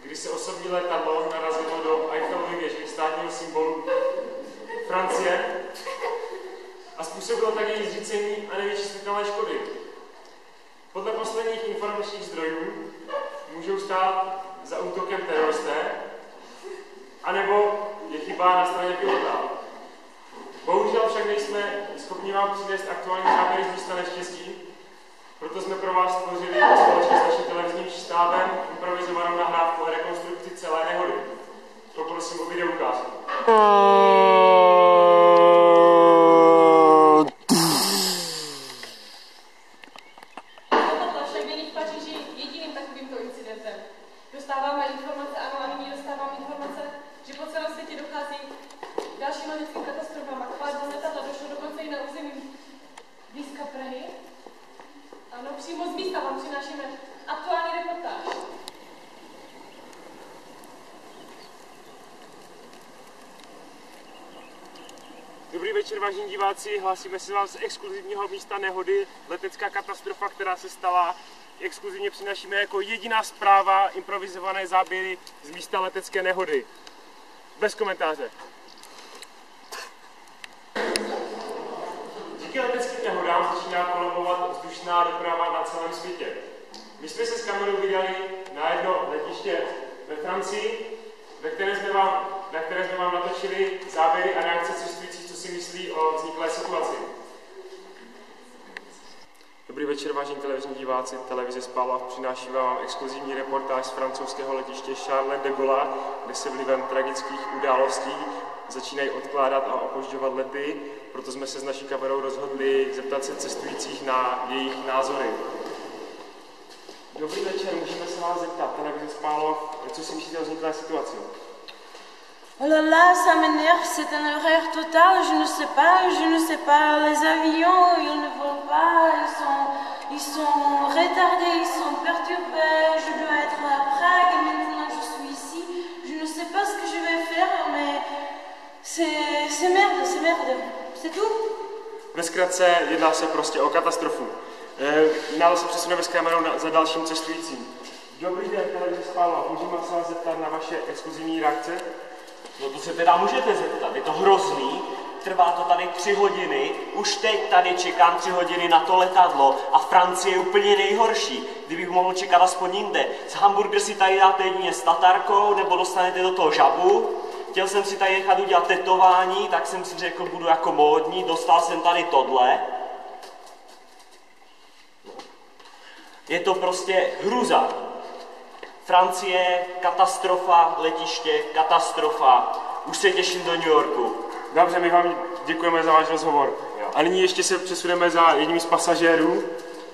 kdy se osobní letadlo narazilo do Eiffelovy věže, státního symbolu Francie, a způsobilo tak její zřícení a nevyčíslitelné škody. Podle posledních informačních zdrojů můžou stát za útokem teroristé, anebo je chyba na straně pilota. Bohužel však nejsme schopni vám přinést aktuální záběry z místa neštěstí, proto jsme pro vás stvořili společně s naším televizním štábem improvizovanou nahrávku o rekonstrukci celé nehody. Poprosím o videoukázku. Tohle však není v Paříži jediným takovýmto incidentem. Dostáváme informace, ano, a nyní dostávám informace, že po celém světě dochází k dalším leteckým katastrofám. A kvádlo letadla došlo dokonce i na území blízka Prahy. Ano, přímo z místa vám přinášíme aktuální reportáž. Dobrý večer, vážení diváci, hlásíme se vám z exkluzivního místa nehody, letecká katastrofa, která se stala. Exkluzivně přinášíme jako jediná zpráva improvizované záběry z místa letecké nehody. Bez komentáře. Díky leteckým nehodám začíná kolabovat vzdušná doprava na celém světě. My jsme se s kamerou vydali na jedno letiště ve Francii, na které jsme vám natočili záběry a reakce cestujících, co si myslí o vzniklé situaci. Dobrý večer, vážení televizní diváci, televize Spála přináší vám exkluzivní reportáž z francouzského letiště Charles de Gaulle, kde se vlivem tragických událostí začínají odkládat a opožďovat lety, proto jsme se s naší kamerou rozhodli zeptat se cestujících na jejich názory. Dobrý večer, můžeme se vás zeptat, televize Spálo, co si myslíte o vzniklé situaci? Oh là là, ça m'énerve, c'est un horreur total, je ne sais pas, les avions, ils ne volent pas, ils sont retardés, ils sont perturbés, je dois être à Prague et maintenant je suis ici, je ne sais pas ce que je vais faire, mais c'est merde, c'est tout. Ve zkratce jedná se prostě o katastrofu. Dále se přesuneme s kamerou za dalším cestujícím. Dobrý den, televize Spála, můžeme se vás zeptat na vaše exkluzivní reakce? No to se teda můžete zeptat, je to hrozný, trvá to tady 3 hodiny, už teď tady čekám 3 hodiny na to letadlo a Francie je úplně nejhorší, kdybych mohl čekat aspoň jinde. Z hamburger si tady dáte jedině s tatarkou, nebo dostanete do toho žabu. Chtěl jsem si tady nechat udělat tetování, tak jsem si řekl, budu jako módní, dostal jsem tady tohle. Je to prostě hruza. Francie, katastrofa, letiště, katastrofa. Už se těším do New Yorku. Dobře, my vám děkujeme za váš rozhovor. Jo. A nyní ještě se přesuneme za jedním z pasažérů.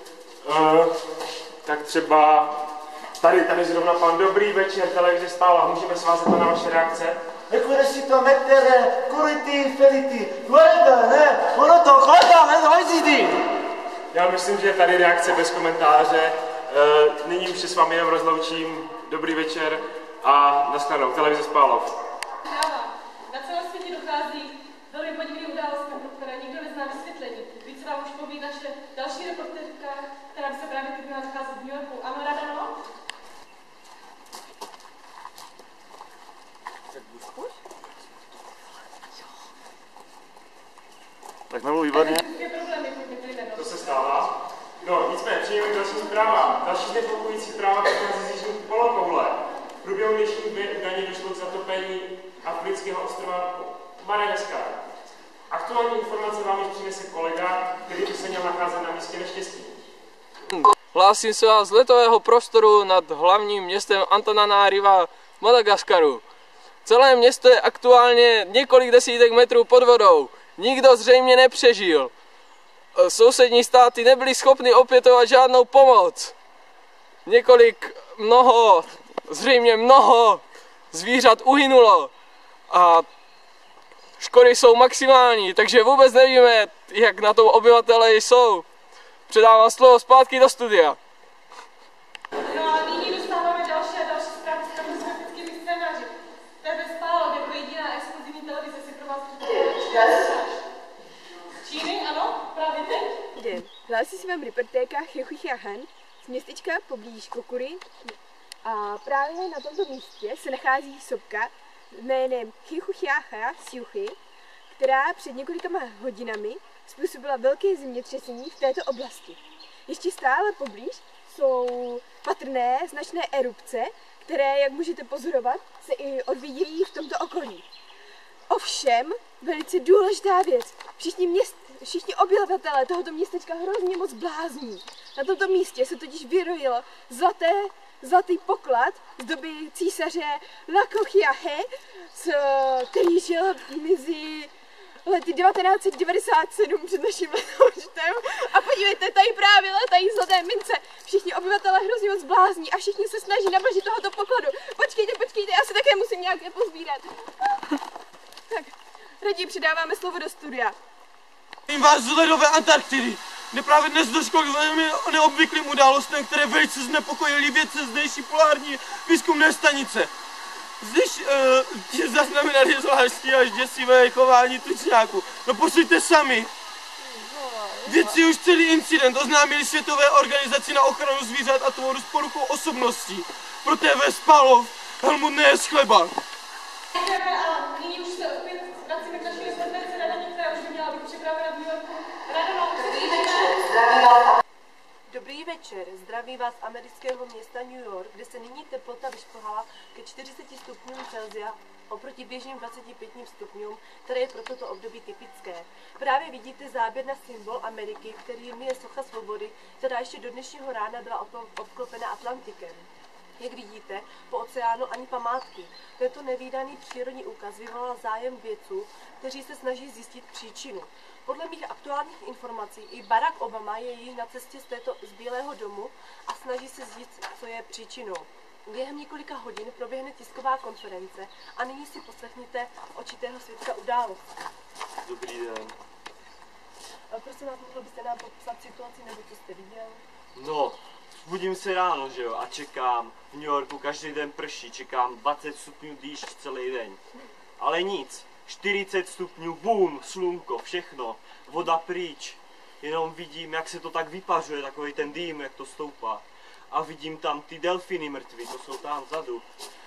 Tak třeba tady zrovna pan. Dobrý večer, televize Spála. Můžeme se vás zeptat na vaše reakce? Eccolo si to mettere curiti feliti. Guarda, ne? Ono to guarda, ne? Já myslím, že tady reakce bez komentáře. Nyní už se s vámi jenom rozloučím. Dobrý večer a nashledanou. Televize Spálov. Na celém světě dochází velmi podivným událostem, pro které nikdo nezná vysvětlení. Více vám už poví naše další reportérka, která by se právě teď měla nacházet v New Yorku. Ano, Radano? Tak nebylo výborně. To se stává. No, nicméně, přejdeme k dalším zprávám. Další znepokojující zpráva přichází z jižní polokoule. V průběhu dnešní údajně došlo k zatopení afrického ostrova Madagaskar. Aktuální informace vám již přinese kolega, který by se měl nacházet na místě neštěstí. Hlásím se vás z letového prostoru nad hlavním městem Antananariva v Madagaskaru. Celé město je aktuálně několik desítek metrů pod vodou. Nikdo zřejmě nepřežil. Sousední státy nebyly schopny opětovat žádnou pomoc. Zřejmě mnoho zvířat uhynulo a škody jsou maximální, takže vůbec nevíme, jak na tom obyvatelé jsou. Předávám slovo zpátky do studia. No a nyní dostáváme další a další zprávy s katastrofickými scénáři. Tebe Spálo, jako jediná exkluzivní televize si pro vás připravila. Číny, ano? Právě teď? Hlásí se vám reportérka Chechucha Han z městečka poblíž Kokury A právě na tomto místě se nachází sopka jménem Chichuchiacha Siuchy, která před několika hodinami způsobila velké zemětřesení v této oblasti. Ještě stále poblíž jsou patrné značné erupce, které, jak můžete pozorovat, se i odvíjejí v tomto okolí. Ovšem, velice důležitá věc, všichni obyvatelé tohoto městečka hrozně moc blázní. Na tomto místě se totiž vyrojil zlatý poklad z doby císaře Lakochiahe, který žil mezi lety 1997 před naším letoštem. A podívejte, tady právě letají zlaté mince. Všichni obyvatelé hrozně moc blázní a všichni se snaží nablžit tohoto pokladu. Počkejte, já si také musím nějaké pozbírat. Tak, raději předáváme slovo do studia. Vás z ledové Antarktidy, kde právě dnes došlo k neobvyklým událostem, které velice znepokojily vědce zdejší polární výzkumné stanice. Zdež zaznamenali zvláštní až děsivé chování tučňáků. No posuďte sami. Vědci už celý incident oznámili Světové organizaci na ochranu zvířat a tvorů s poruchou osobností. Pro TV Spalov, Helmut Ness chleba. A nyní už se opět vracíme k naší reportérce Radaně, která už by měla být připravena v New Yorku. Radano, Dobrý večer, zdraví vás z amerického města New York, kde se nyní teplota vyšplhala ke 40 stupňům Celsia oproti běžným 25 stupňům, které je pro toto období typické. Právě vidíte záběr na symbol Ameriky, kterým je socha svobody, která ještě do dnešního rána byla obklopena Atlantikem. Jak vidíte, po oceánu ani památky. Tento nevídaný přírodní úkaz vyvolal zájem vědců, kteří se snaží zjistit příčinu. Podle mých aktuálních informací i Barack Obama je již na cestě z Bílého domu a snaží se zjistit, co je příčinou. Během několika hodin proběhne tisková konference a nyní si poslechněte očitého svědka události. Dobrý den. Prosím vás, mohl byste nám popsat situaci, nebo co jste viděl? No, budím se ráno, že jo, a čekám. V New Yorku každý den prší, čekám 20 stupňů dýšť celý den. Ale nic, 40 stupňů, bum, slunko, všechno, voda pryč. Jenom vidím, jak se to tak vypařuje, takový ten dým, jak to stoupá. A vidím tam ty delfiny mrtví, to jsou tam vzadu.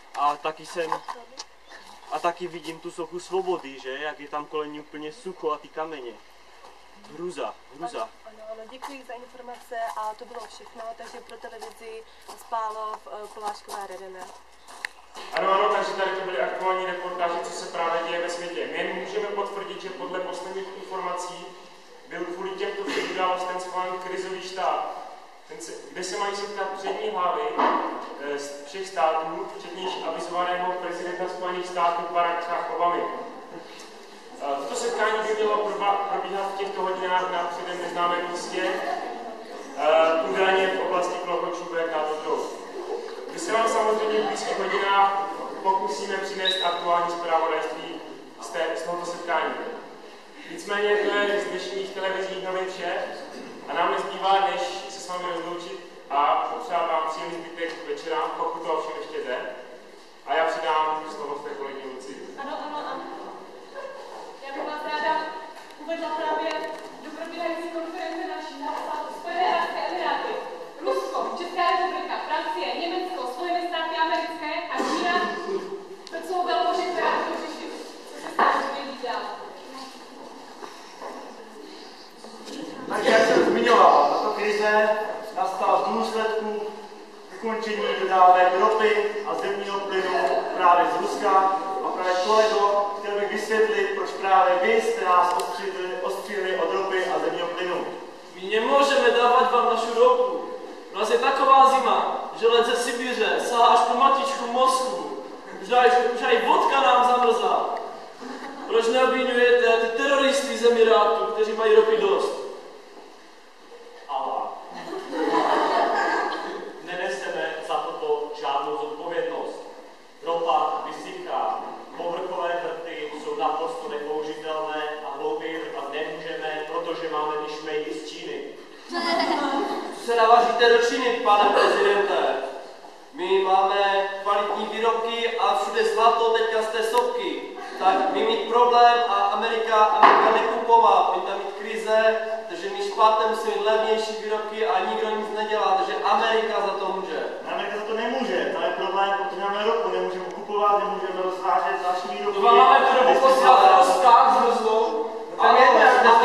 A taky vidím tu sochu svobody, že, jak je tam kolem ní úplně sucho a ty kameně. Hruza. Ano, děkuji za informace a to bylo všechno, takže pro televizi Spálov, Kolářková Radana. Ano, takže tady to byly aktuální reportáže, co se právě děje ve světě. My jen můžeme potvrdit, že podle posledních informací byl kvůli těmto událostem schválen krizový štáb, kde se mají setkat přední hlavy z všech států, včetně již avizovaného prezidenta Spojených států Baracka Obamy. Toto setkání by mělo probíhat v těchto hodinách na předem neznámém místě, údajně v oblasti Klokočůbek nad Odrou. My se vám samozřejmě v blízkých hodinách pokusíme přinést aktuální zpravodajství z tohoto setkání. Nicméně to je z dnešních televizních novin vše a nám nezbývá, než se s vámi rozloučit a popřát vám příjemný zbytek večera, pokud to ovšem ještě jde. A já předám slovo své kolegyni Luci. Ano. Já bych vás ráda uvedla právě do probíhající konference našich Spojené arabské emiráty, Rusko, Česká republika, Francie, Německo, Spojené státy americké a Čína. To jsou velmoži, která to řeší. Co se stane, že vědí dál. Takže jak jsem zmiňoval, tato krize nastala v důsledku ukončení dodávek ropy a zemního plynu právě z Ruska. A právě kolego, chtěl bych vysvětlit, proč právě vy jste nás ostřílili od ropy a zemního plynu. My nemůžeme dávat vám našu ropu. U nás je taková zima, že led ze Sibiře sahá až po matičku Moskvu. Už aj vodka nám zamrzá. Proč neobvinujete ty teroristy z Emirátu, kteří mají ropy dost? Neneseme za toto žádnou zodpovědnost. Ropa vysychá, povrchové vrty jsou naprosto nepoužitelné a hlouběji vrtat nemůžeme, protože máme ty šmejdy z Číny. Co se navážíte do Číny, pane prezidente? My máme kvalitní výrobky a všude zlato teďka z té sopky. Tak my mít problém a Amerika nekupovat, my tam mít krize, takže my špatně musíme mít levnější výrobky a nikdo nic nedělá, takže Amerika za to může. Amerika za to nemůže, to je fungovat, nemůžeme rozvážet zvláštní výrobky. To vám máme tu dobu posílat rozkaz s Hroznou? Tam je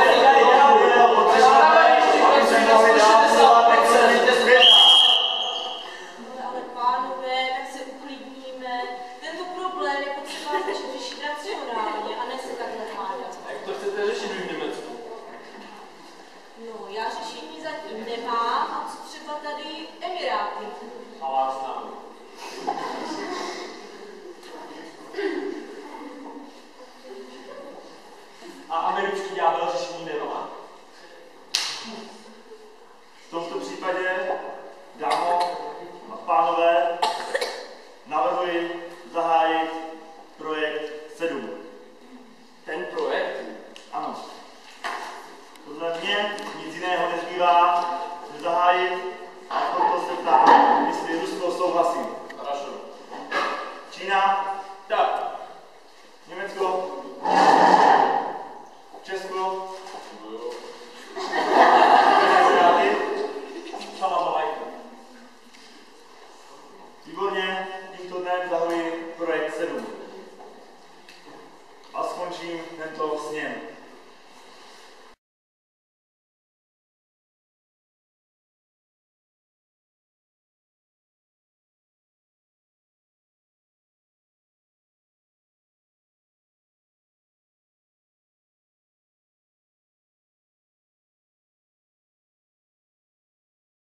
ale pánové, tak se uklidníme. Tento problém je potřeba řešit racionálně a ne se takhle hádat. A jak to chcete řešit v Německu? No, já řešení zatím nemám, a co třeba tady Emiráty. A vás znám. A americký ďábel řešení nemá? V tomto případě, dámo a pánové, navrhuji zahájit projekt 7. Ten projekt? Ano. Podle mě nic jiného nezbývá, než zahájit a proto se ptám, jestli Rusko souhlasí. Хорошо. Čína